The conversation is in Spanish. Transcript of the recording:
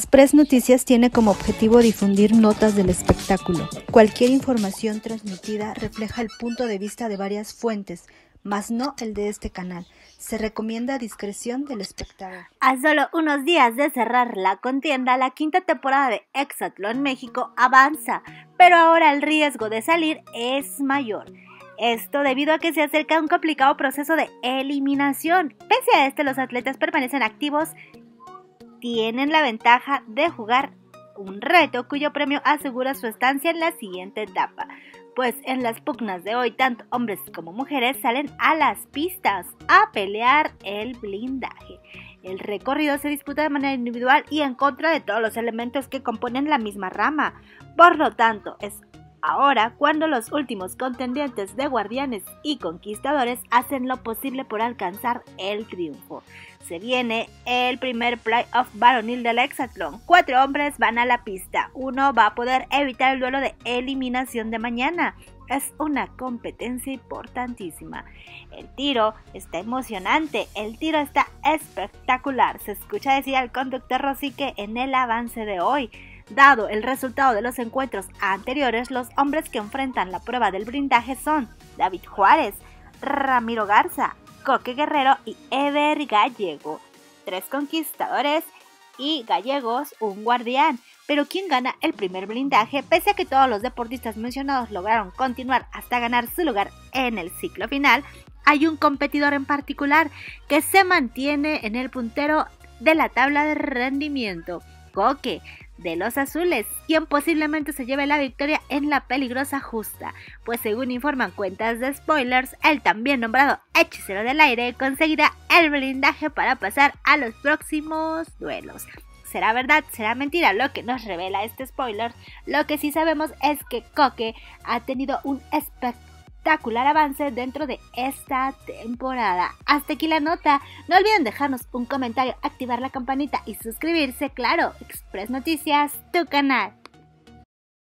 Express Noticias tiene como objetivo difundir notas del espectáculo. Cualquier información transmitida refleja el punto de vista de varias fuentes, mas no el de este canal. Se recomienda discreción del espectador. A solo unos días de cerrar la contienda, la quinta temporada de Hexatlón México avanza, pero ahora el riesgo de salir es mayor. Esto debido a que se acerca un complicado proceso de eliminación. Pese a esto, los atletas permanecen activos, tienen la ventaja de jugar un reto cuyo premio asegura su estancia en la siguiente etapa. Pues en las pugnas de hoy, tanto hombres como mujeres salen a las pistas a pelear el blindaje. El recorrido se disputa de manera individual y en contra de todos los elementos que componen la misma rama. Por lo tanto, es ahora cuando los últimos contendientes de Guardianes y Conquistadores hacen lo posible por alcanzar el triunfo. Se viene el primer playoff varonil del hexatlón. 4 hombres van a la pista. Uno va a poder evitar el duelo de eliminación de mañana. Es una competencia importantísima. El tiro está emocionante, el tiro está espectacular. Se escucha decir al conductor Rossi que en el avance de hoy, dado el resultado de los encuentros anteriores, los hombres que enfrentan la prueba del blindaje son David Juárez, Ramiro Garza, Coque Guerrero y Ever Gallego. 3 conquistadores y gallegos, un guardián. Pero ¿quién gana el primer blindaje? Pese a que todos los deportistas mencionados lograron continuar hasta ganar su lugar en el ciclo final, hay un competidor en particular que se mantiene en el puntero de la tabla de rendimiento. Coque, de los azules, quien posiblemente se lleve la victoria en la peligrosa justa, pues según informan cuentas de spoilers, el también nombrado hechicero del aire conseguirá el blindaje para pasar a los próximos duelos. ¿Será verdad? ¿Será mentira? Lo que nos revela este spoiler, lo que sí sabemos es que Coque ha tenido un espectacular avance dentro de esta temporada. Hasta aquí la nota. No olviden dejarnos un comentario, activar la campanita y suscribirse, claro. Express Noticias, tu canal.